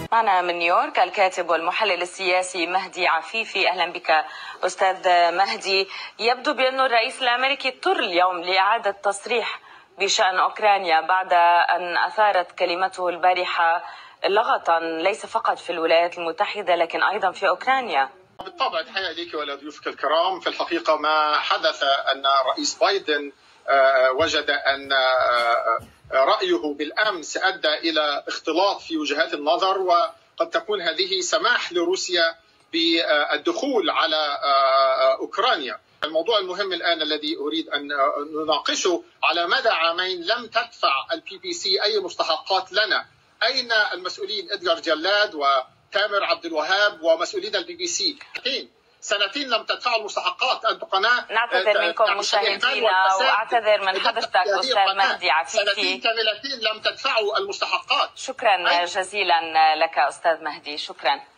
معنا من نيويورك الكاتب والمحلل السياسي مهدي عفيفي. أهلا بك أستاذ مهدي. يبدو بأن الرئيس الأمريكي اضطر اليوم لإعادة تصريح بشأن أوكرانيا بعد أن أثارت كلمته البارحة لغطا ليس فقط في الولايات المتحدة لكن أيضا في أوكرانيا. بالطبع تحية لك ولضيوفك الكرام. في الحقيقة ما حدث أن الرئيس بايدن وجد أن رأيه بالأمس أدى إلى اختلاط في وجهات النظر، وقد تكون هذه سماح لروسيا بالدخول على أوكرانيا. الموضوع المهم الآن الذي أريد أن نناقشه: على مدى عامين لم تدفع البي بي سي أي مستحقات لنا. أين المسؤولين إدغار جلاد وتامر عبد الوهاب ومسؤولين البي بي سي؟ سنتين لم تدفعوا المستحقات. أنتم قناة. نعتذر منكم مشاهدينا واعتذر من حضرتك أستاذ مهدي عفيفي. سنتين كاملتين لم تدفعوا المستحقات. شكرا جزيلا لك أستاذ مهدي، شكرا.